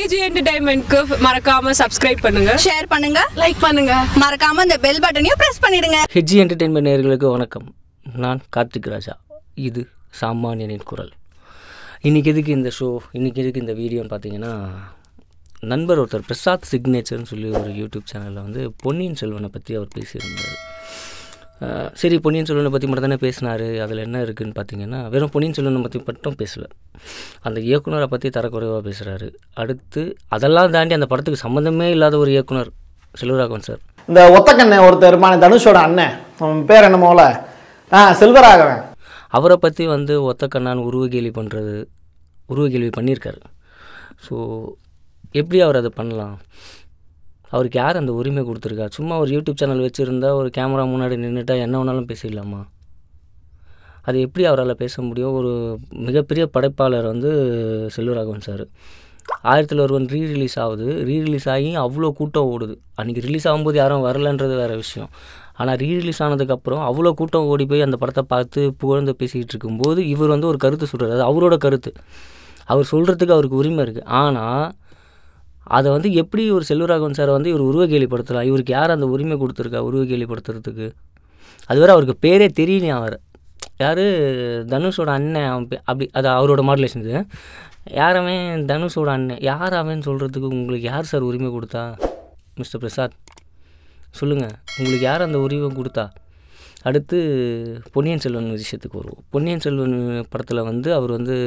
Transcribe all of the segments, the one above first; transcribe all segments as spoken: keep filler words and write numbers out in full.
KG என்டர்டைன்மென்ட்க்கு மறக்காம subscribe பண்ணுங்க, share பண்ணுங்க, லைக் பண்ணுங்க, மறக்காம அந்த பெல் பட்டனையும் பிரஸ் பண்ணிடுங்க. கேஜி என்டர்டைன்மென்ட் நேயர்களுக்கு வணக்கம். நான் கார்த்திக் ராஜா. இது சாமானியனின் குரல். இன்றைக்கி எதுக்கு இந்த ஷோ, இன்றைக்கி எதுக்கு இந்த வீடியோன்னு பார்த்தீங்கன்னா, நண்பர் ஒருத்தர் பிரசாத் சிக்னேச்சர்னு சொல்லி ஒரு யூடியூப் சேனலில் வந்து பொன்னியின் செல்வனை பற்றி அவர் பேசியிருந்தார். சரி, பொன்னியின் செல்வனை பற்றி மட்டும் தானே பேசினார். அதில் என்ன இருக்குதுன்னு பார்த்தீங்கன்னா, வெறும் பொன்னியின் செல்வனை பற்றி மட்டும் பேசலை, அந்த இயக்குனரை பற்றி தரக்குறைவாக பேசுகிறாரு. அடுத்து அதெல்லாம் தாண்டி அந்த படத்துக்கு சம்மந்தமே இல்லாத ஒரு இயக்குனர் செல்வராகவன் சார். இந்த ஒத்தக்கண்ணை ஒருத்தர் இருப்பான தனுஷோட அண்ணன், அவன் பேர் என்ன போல ஆ செல்வராகவன், அவரை பற்றி வந்து ஒத்தக்கண்ணான்னு உருவ கேள்வி பண்ணுறது உருவ கேள்வி பண்ணியிருக்காரு. ஸோ எப்படி அவர் அதை பண்ணலாம்? அவருக்கு யார் அந்த உரிமை கொடுத்துருக்கா? சும்மா ஒரு யூடியூப் சேனல் வச்சுருந்தா ஒரு கேமரா முன்னாடி நின்றுட்டா என்ன வேணாலும் பேசிடலாமா? அது எப்படி அவரால் பேச முடியும்? ஒரு மிகப்பெரிய படைப்பாளர் வந்து செல்வராகவன் சார். ஆயிரத்தில் ஒருவன் ரீ ரிலீஸ் ஆகுது, ரீ ரிலீஸ் ஆகி அவ்வளோ கூட்டம் ஓடுது. அன்றைக்கி ரிலீஸ் ஆகும்போது யாரும் வரலன்றது வேறு விஷயம். ஆனால் ரீ ரிலீஸ் ஆனதுக்கப்புறம் அவ்வளோ கூட்டம் ஓடி போய் அந்த படத்தை பார்த்து புகழ்ந்து பேசிக்கிட்டு இருக்கும்போது இவர் வந்து ஒரு கருத்து சொல்கிறார். அது அவரோட கருத்து, அவர் சொல்கிறதுக்கு அவருக்கு உரிமை இருக்குது. ஆனால் அதை வந்து எப்படி ஒரு செல்வராகவன் சாரை வந்து இவர் உருவ கேலிப்படுத்தலாம்? இவருக்கு யார் அந்த உரிமை கொடுத்துருக்கா உருவ கேலிப்படுத்துறதுக்கு? அது வேறு அவருக்கு பேரே தெரியலையா? அவர் யார்? தனுஷோட அண்ணன் அப்படி, அது அவரோட மாடுலேஷன். இது யாரவே தனுஷோட அண்ணன் யார் அவன் சொல்கிறதுக்கு உங்களுக்கு யார் சார் உரிமை கொடுத்தா? மிஸ்டர் பிரசாத் சொல்லுங்கள், உங்களுக்கு யார் அந்த உரிமை கொடுத்தா? அடுத்து பொன்னியின் செல்வன் விஷயத்துக்கு வருவோம். பொன்னியின் செல்வன் படத்தில் வந்து அவர் வந்து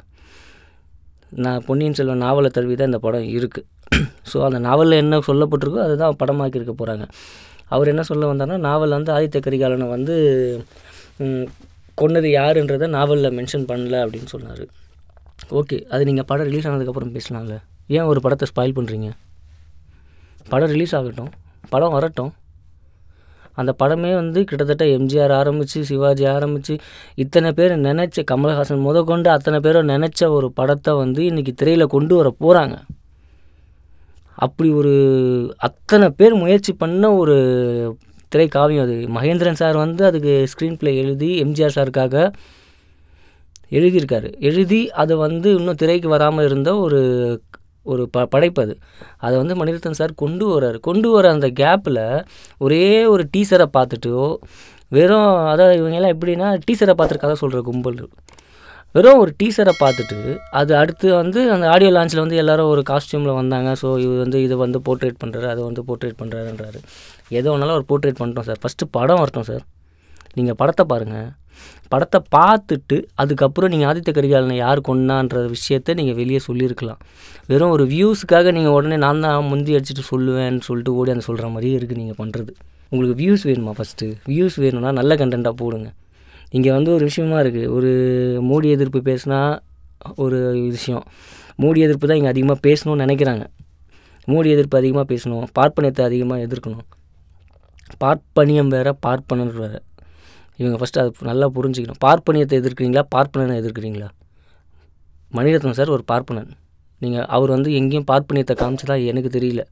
நான் பொன்னியின் செல்வன் நாவலை தழுவி தான் இந்த படம் இருக்குது. ஸோ அந்த நாவலில் என்ன சொல்லப்பட்டிருக்கோ அதை தான் படமாக்கியிருக்க போகிறாங்க. அவர் என்ன சொல்ல வந்தார்னா, நாவல் வந்து ஆதித்த கரிகாலனை வந்து கொன்னது யாருன்றதை நாவலில் மென்ஷன் பண்ணல அப்படின்னு சொன்னார். ஓகே, அது நீங்கள் படம் ரிலீஸ் ஆனதுக்கப்புறம் பேசலாம்ல. ஏன் ஒரு படத்தை ஸ்பாயில் பண்ணுறீங்க? படம் ரிலீஸ் ஆகட்டும், படம் வரட்டும். அந்த படமே வந்து கிட்டத்தட்ட எம்ஜிஆர் ஆரம்பித்து சிவாஜி ஆரம்பித்து இத்தனை பேர் நினச்ச, கமல்ஹாசன் முத கொண்டு அத்தனை பேரும் நினச்ச ஒரு படத்தை வந்து இன்றைக்கி திரையில் கொண்டு வர போகிறாங்க. அப்படி ஒரு அத்தனை பேர் முயற்சி பண்ண ஒரு திரை காவியம் அது. மகேந்திரன் சார் வந்து அதுக்கு ஸ்க்ரீன் ப்ளே எழுதி எம்ஜிஆர் சாருக்காக எழுதியிருக்காரு. எழுதி அதை வந்து இன்னும் திரைக்கு வராமல் இருந்த ஒரு ஒரு ப படைப்பு அது. அதை வந்து மணிரத்னம் சார் கொண்டு வர்றாரு. கொண்டு வர அந்த கேப்பில் ஒரே ஒரு டீசரை பார்த்துட்டோ, வெறும் அதாவது இவங்கெல்லாம் எப்படின்னா டீசரை பார்த்துட்டு கதை சொல்கிற கும்பல். வெறும் ஒரு டீசரை பார்த்துட்டு அது அடுத்து வந்து அந்த ஆடியோ லான்ச்சில் வந்து எல்லோரும் ஒரு காஸ்டியூமில் வந்தாங்க. ஸோ இது வந்து இதை வந்து போர்ட்ரேட் பண்ணுறாரு, அதை வந்து போர்ட்ரேட் பண்ணுறாருன்றாரு. எதோ ஒன்றாலும் ஒரு போர்ட்ரேட் பண்ணிட்டோம் சார். ஃபஸ்ட்டு படம் வரட்டும் சார். நீங்கள் படத்தை பாருங்கள். படத்தை பார்த்துட்டு அதுக்கப்புறம் நீங்கள் ஆதித்த கரிகாலனை யார் கொண்டான்ற விஷயத்தை நீங்கள் வெளியே சொல்லியிருக்கலாம். வெறும் ஒரு வியூஸுக்காக நீங்கள் உடனே நான் தான் முந்தி அடிச்சுட்டு சொல்லுவேன்னு சொல்லிட்டு ஓடி அந்த சொல்கிற மாதிரியே இருக்குது நீங்கள் பண்ணுறது. உங்களுக்கு வியூஸ் வேணுமா? ஃபஸ்ட்டு வியூஸ் வேணும்னா நல்ல கண்டென்ட்டாக போடுங்க. இங்கே வந்து ஒரு விஷயமா இருக்குது. ஒரு மோடி எதிர்ப்பு பேசினா ஒரு விஷயம், மோடி எதிர்ப்பு தான் இங்கே அதிகமாக பேசணும்னு நினைக்கிறாங்க. மோடி எதிர்ப்பு அதிகமாக பேசணும், பார்ப்பனியத்தை அதிகமாக எதிர்க்கணும். பார்ப்பனியம் வேறு, பார்ப்பனர் வேறு. இவங்க ஃபஸ்ட்டு அது நல்லா புரிஞ்சுக்கணும். பார்ப்பனியத்தை எதிர்க்கிறீங்களா, பார்ப்பனனை எதிர்க்கிறீங்களா? மணிரத்னம் சார் ஒரு பார்ப்பனன். நீங்கள் அவர் வந்து எங்கேயும் பார்ப்பனியத்தை காமிச்சதா எனக்கு தெரியல.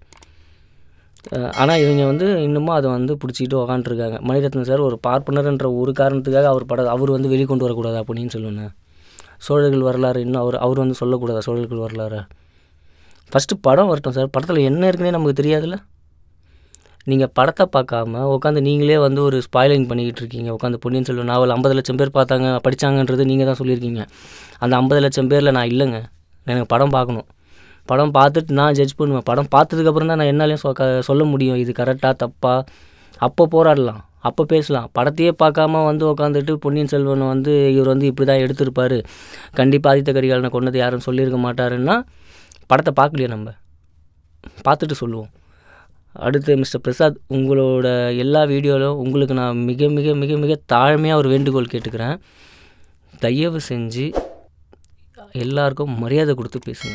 ஆனால் இவங்க வந்து இன்னமும் அதை வந்து பிடிச்சிக்கிட்டு உக்காண்ட்ருக்காங்க. மணிரத்னம் சார் ஒரு பார்ப்பனர்ன்ற ஒரு காரணத்துக்காக அவர் பட அவர் வந்து வெளிக்கொண்டு வரக்கூடாது அப்படின்னு சொல்லுவேன். சோழர்கள் வரலாறு இன்னும் அவர் அவர் வந்து சொல்லக்கூடாதா சோழர்கள் வரலாறு? ஃபஸ்ட்டு படம் வரட்டும் சார். படத்தில் என்ன இருக்குன்னே நமக்கு தெரியாதுல்ல. நீங்கள் படத்தை பார்க்காம உட்காந்து நீங்களே வந்து ஒரு ஸ்பாயிலிங் பண்ணிக்கிட்டு இருக்கீங்க. உட்காந்து பொன்னியின் செல்வன் நாவல் ஐம்பது லட்சம் பேர் பார்த்தாங்க படித்தாங்கன்றது நீங்கள் தான் சொல்லியிருக்கீங்க. அந்த ஐம்பது லட்சம் பேரில் நான் இல்லைங்க. எனக்கு படம் பார்க்கணும். படம் பார்த்துட்டு நான் ஜட்ஜ் பண்ணுவேன். படம் பார்த்ததுக்கப்புறம் தான் நான் என்னாலையும் சொ சொல்ல முடியும் இது கரெக்டாக தப்பா. அப்போ போராடலாம், அப்போ பேசலாம். படத்தையே பார்க்காம வந்து உட்காந்துட்டு பொன்னியின் செல்வன் வந்து இவர் வந்து இப்படி தான் எடுத்திருப்பார், கண்டிப்பாக ஆதித்த கரிகாலனை கொண்டது யாரும் சொல்லியிருக்க மாட்டாருன்னா படத்தை பார்க்கலையே, நம்ம பார்த்துட்டு சொல்லுவோம். அடுத்து மிஸ்டர் பிரசாத், உங்களோட எல்லா வீடியோவிலும் உங்களுக்கு நான் மிக மிக மிக மிக தாழ்மையாக ஒரு வேண்டுகோள் கேட்டுக்கிறேன். தயவு செஞ்சு எல்லாருக்கும் மரியாதை கொடுத்து பேசுங்க.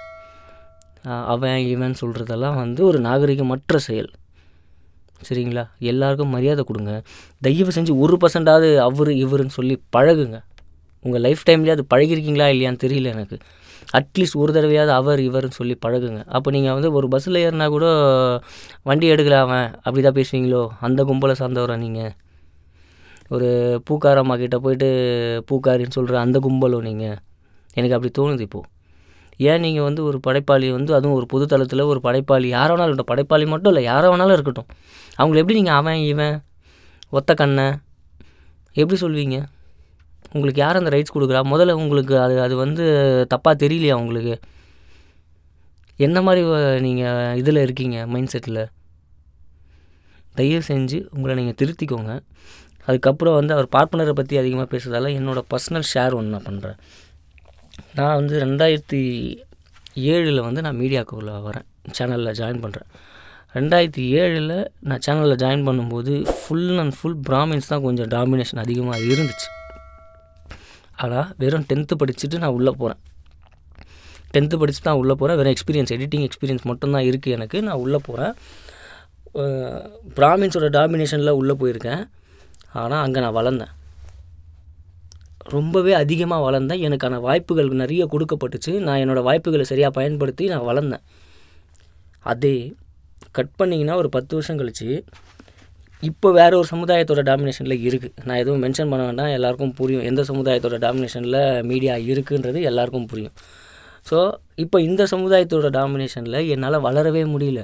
அவன் இவன் சொல்கிறதெல்லாம் வந்து ஒரு நாகரிகமற்ற செயல், சரிங்களா? எல்லாருக்கும் மரியாதை கொடுங்க. தயவு செஞ்சு ஒரு பர்சன்டாவது அவர் இவருன்னு சொல்லி பழகுங்க. உங்கள் லைஃப் டைம்லேயே அது பழகிருக்கீங்களா இல்லையான்னு தெரியல எனக்கு. அட்லீஸ்ட் ஒரு தடவையாவது அவர் இவர்னு சொல்லி பழகுங்க. அப்போ நீங்கள் வந்து ஒரு பஸ்ஸில் ஏறினா கூட வண்டி எடுக்கலாமன் அப்படி தான் பேசுவீங்களோ? அந்த கும்பலை சார்ந்தவரா நீங்கள்? ஒரு பூக்காரம்மா கிட்டே போய்ட்டு பூக்காரின்னு சொல்கிற அந்த கும்பலோ நீங்கள்? எனக்கு அப்படி தோணுது இப்போது. ஏன் நீங்கள் வந்து ஒரு படைப்பாளி வந்து அதுவும் ஒரு பொது தளத்தில் ஒரு படைப்பாளி யாரை வேணாலும் இருக்கட்டும், படைப்பாளி மட்டும் இல்லை யாரை வேணாலும் இருக்கட்டும், அவங்கள எப்படி நீங்கள் அவன் இவன் ஒத்த கண்ணை எப்படி சொல்வீங்க? உங்களுக்கு யார் அந்த ரைட்ஸ் கொடுக்குறா? முதல்ல உங்களுக்கு அது அது வந்து தப்பாக தெரியலையா உங்களுக்கு? என்ன மாதிரி நீங்கள் இதில் இருக்கீங்க மைண்ட் செட்டில்? தயவு செஞ்சு உங்களை நீங்கள் திருத்திக்கோங்க. அதுக்கப்புறம் வந்து அவர் பார்ப்பனரை பற்றி அதிகமாக பேசுறதால என்னோடய பர்சனல் ஷேர் ஒன்று நான் பண்ணுறேன். நான் வந்து ரெண்டாயிரத்தி ஏழில் வந்து நான் மீடியாவுக்குள்ளே வரேன், சேனலில் ஜாயின் பண்ணுறேன். ரெண்டாயிரத்தி ஏழில் நான் சேனலில் ஜாயின் பண்ணும்போது ஃபுல் அண்ட் ஃபுல் பிராமின்ஸ் தான் கொஞ்சம் டாமினேஷன் அதிகமாக இருந்துச்சு. ஆனால் வெறும் டென்த்து படிச்சுட்டு நான் உள்ளே போகிறேன். டென்த்து படித்து தான் உள்ளே போகிறேன். வெறும் எக்ஸ்பீரியன்ஸ், எடிட்டிங் எக்ஸ்பீரியன்ஸ் மட்டும்தான் இருக்குது எனக்கு. நான் உள்ளே போகிறேன். பிராமின்ஸோட டாமினேஷனில் உள்ளே போயிருக்கேன். ஆனால் அங்கே நான் வளர்ந்தேன், ரொம்பவே அதிகமாக வளர்ந்தேன். எனக்கான வாய்ப்புகள் நிறைய கொடுக்கப்பட்டுச்சு. நான் என்னோடய வாய்ப்புகளை சரியாக பயன்படுத்தி நான் வளர்ந்தேன். அதே கட் பண்ணிங்கன்னா ஒரு பத்து வருஷம் கழிச்சு இப்போ வேறு ஒரு சமுதாயத்தோட டாமினேஷனில் இருக்குது. நான் எதுவும் மென்ஷன் பண்ண வேண்டாம், எல்லாேருக்கும் புரியும் எந்த சமுதாயத்தோட டாமினேஷனில் மீடியா இருக்குன்றது எல்லாேருக்கும் புரியும். ஸோ இப்போ இந்த சமுதாயத்தோட டாமினேஷனில் என்னால் வளரவே முடியல.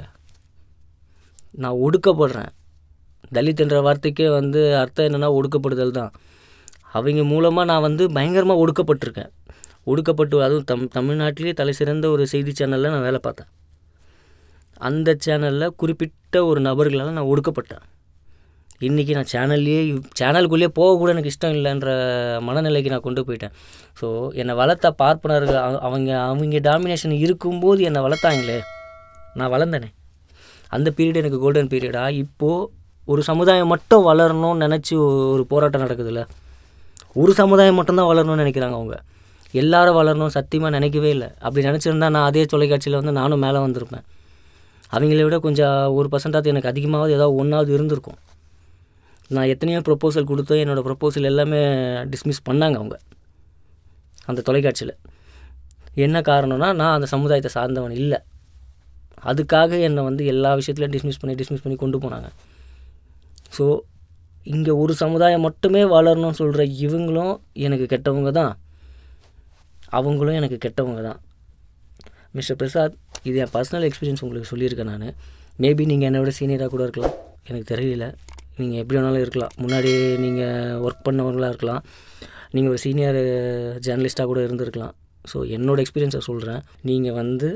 நான் ஒடுக்கப்படுறேன். தலித்ன்ற வார்த்தைக்கே வந்து அர்த்தம் என்னென்னா ஒடுக்கப்படுதல் தான். அவங்க மூலமாக நான் வந்து பயங்கரமாக ஒடுக்கப்பட்டிருக்கேன். ஒடுக்கப்பட்டு அதுவும் தம் தமிழ்நாட்டிலே தலை சிறந்த ஒரு செய்தி சேனலில் நான் வேலை பார்த்தேன். அந்த சேனலில் குறிப்பிட்ட ஒரு நபர்களால் நான் ஒடுக்கப்பட்டேன். இன்றைக்கி நான் சேனல்லையே சேனலுக்குள்ளேயே போகக்கூட எனக்கு இஷ்டம் இல்லைன்ற மனநிலைக்கு நான் கொண்டு போயிட்டேன். ஸோ என்னை வளர்த்த பார்ப்பனர்கள் அவங்க அவங்க டாமினேஷன் இருக்கும்போது என்னை வளர்த்தாங்களே, நான் வளர்ந்தேனே. அந்த பீரியட் எனக்கு கோல்டன் பீரியடாக. இப்போது ஒரு சமுதாயம் மட்டும் வளரணும்னு நினச்சி ஒரு போராட்டம் நடக்குதுல்ல, ஒரு சமுதாயம் மட்டும்தான் வளரணும்னு நினைக்கிறாங்க அவங்க. எல்லாரும் வளரணும் சத்தியமாக நினைக்கவே இல்லை. அப்படி நினச்சிருந்தா நான் அதே தொலைக்காட்சியில் வந்து நானும் மேலே வந்திருப்பேன். அவங்கள விட கொஞ்சம் ஒரு பர்சன்டாவது எனக்கு அதிகமாவது ஏதாவது ஒன்றாவது இருந்திருக்கும். நான் எத்தனையோ ப்ரொப்போசல் கொடுத்தேன், என்னோடய ப்ரொப்போசல் எல்லாமே டிஸ்மிஸ் பண்ணாங்க அவங்க அந்த தொலைக்காட்சியில். என்ன காரணம்னா நான் அந்த சமுதாயத்தை சார்ந்தவன் இல்லை. அதுக்காக என்னை வந்து எல்லா விஷயத்துலையும் டிஸ்மிஸ் பண்ணி டிஸ்மிஸ் பண்ணி கொண்டு போனாங்க. ஸோ இங்கே ஒரு சமுதாயம் மட்டுமே வளரணும்னு சொல்கிற இவங்களும் எனக்கு கெட்டவங்க தான், அவங்களும் எனக்கு கெட்டவங்க தான். மிஸ்டர் பிரசாத், இது என் பர்சனல் எக்ஸ்பீரியன்ஸ் உங்களுக்கு சொல்லியிருக்கேன் நான். மேபி நீங்கள் என்னை விட சீனியராக கூட இருக்கலாம், எனக்கு தெரியல. நீங்கள் எப்படி வேணாலும் இருக்கலாம், முன்னாடி நீங்கள் ஒர்க் பண்ணவங்களாக இருக்கலாம், நீங்கள் ஒரு சீனியர் ஜேர்னலிஸ்ட்டாக கூட இருந்திருக்கலாம். ஸோ என்னோடய எக்ஸ்பீரியன்ஸை சொல்கிறேன். நீங்கள் வந்து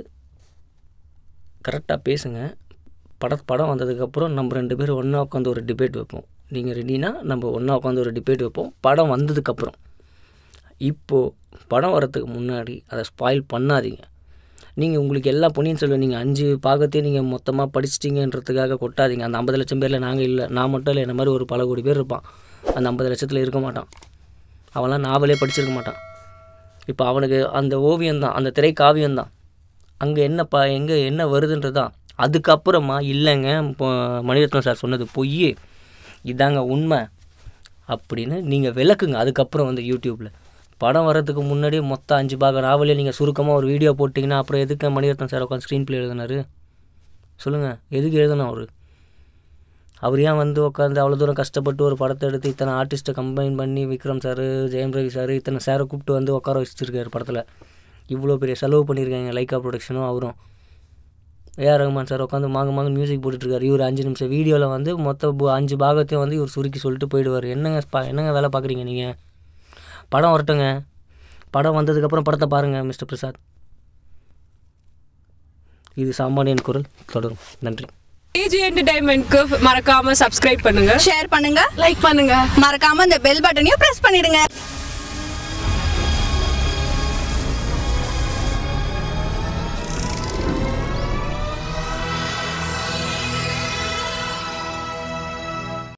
கரெக்டாக பேசுங்க. பட படம் வந்ததுக்கப்புறம் நம்ம ரெண்டு பேரும் ஒன்றா உட்காந்து ஒரு டிபேட் வைப்போம். நீங்கள் ரெடினா நம்ம ஒன்றா உட்காந்து ஒரு டிபேட் வைப்போம் படம் வந்ததுக்கப்புறம். இப்போது படம் வரத்துக்கு முன்னாடி அதை ஸ்பாயில் பண்ணாதீங்க. நீங்கள் உங்களுக்கு எல்லா பொன்னியின் செல்வன் நீங்கள் அஞ்சு பாகத்தையும் நீங்கள் மொத்தமாக படிச்சிட்டிங்கன்றதுக்காக கொட்டாதீங்க. அந்த ஐம்பது லட்சம் பேரில் நாங்கள் இல்லை, நான் மட்டும் இல்லை, என்ன மாதிரி ஒரு பல கோடி பேர் இருப்பான். அந்த ஐம்பது லட்சத்தில் இருக்க மாட்டான். அவன்லாம் நாவலே படிச்சிருக்க மாட்டான். இப்போ அவனுக்கு அந்த ஓவியம்தான், அந்த திரை காவியம்தான் அங்கே என்ன ப எங்கே என்ன வருதுன்றது தான். அதுக்கப்புறமா இல்லைங்க இப்போ மணிரத்னம் சார் சொன்னது பொய், இதாங்க உண்மை அப்படின்னு நீங்கள் விளக்குங்க. அதுக்கப்புறம் வந்து யூடியூப்பில் படம் வர்றதுக்கு முன்னாடியே மொத்தம் அஞ்சு பாக நாவலே நீங்கள் சுருக்கமாக ஒரு வீடியோ போட்டிங்கன்னா அப்புறம் எதுக்கு மணிரத்னம் சார் உட்காந்து ஸ்க்ரீன் ப்ளே எழுதினார் சொல்லுங்கள்? எதுக்கு எழுதணும் அவர்? அவர் ஏன் வந்து உட்காந்து அவ்வளோ தூரம் கஷ்டப்பட்டு ஒரு படத்தை எடுத்து இத்தனை ஆர்டிஸ்ட்டை கம்பைன் பண்ணி விக்ரம் சார், ஜெயம் ரவி சார், இத்தனை சாரை கூப்பிட்டு வந்து உட்கார வச்சுருக்காரு படத்தில். இவ்வளோ பெரிய செலவு பண்ணியிருக்காங்க லைக்கா ப்ரொடக்ஷனும் அவரும். ஏஆர் ரஹ்மான் சார் உட்காந்து மாங்க மாங்க மியூசிக் போட்டுட்ருக்காரு. இவர் அஞ்சு நிமிஷம் வீடியோவில் வந்து மொத்த அஞ்சு பாகத்தையும் வந்து இவர் சுருக்கி சொல்லிட்டு போயிடுவார். என்னங்க பா என்னங்க வேலை பார்க்குறீங்க நீங்கள்? படம் வரட்டுங்க, படம் வந்ததுக்கப்புறம் படத்தை பாருங்கள் மிஸ்டர் பிரசாத். இது சாமானியன் குரல் தொடரும். நன்றி. டிஜி என்டர்டைன்மெண்ட்க்கு மறக்காம சப்ஸ்கிரைப் பண்ணுங்க, ஷேர் பண்ணுங்க, லைக் பண்ணுங்க, மறக்காம இந்த பெல் பட்டனையும் பிரஸ் பண்ணிடுங்க.